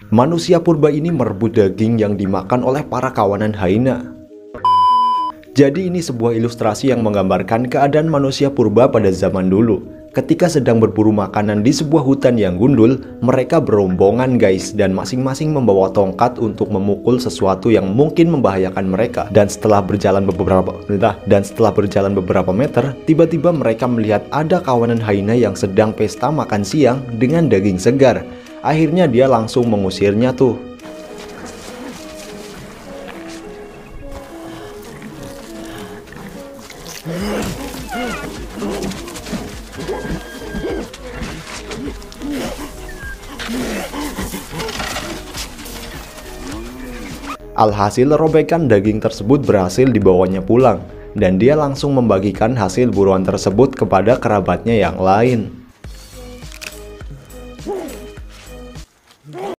Manusia purba ini merebut daging yang dimakan oleh para kawanan hyena. Jadi ini sebuah ilustrasi yang menggambarkan keadaan manusia purba pada zaman dulu. Ketika sedang berburu makanan di sebuah hutan yang gundul, mereka berombongan guys, dan masing-masing membawa tongkat untuk memukul sesuatu yang mungkin membahayakan mereka. Dan setelah berjalan beberapa meter, tiba-tiba mereka melihat ada kawanan hyena yang sedang pesta makan siang dengan daging segar. Akhirnya dia langsung mengusirnya tuh. Alhasil robekan daging tersebut berhasil dibawanya pulang, dan dia langsung membagikan hasil buruan tersebut kepada kerabatnya yang lain.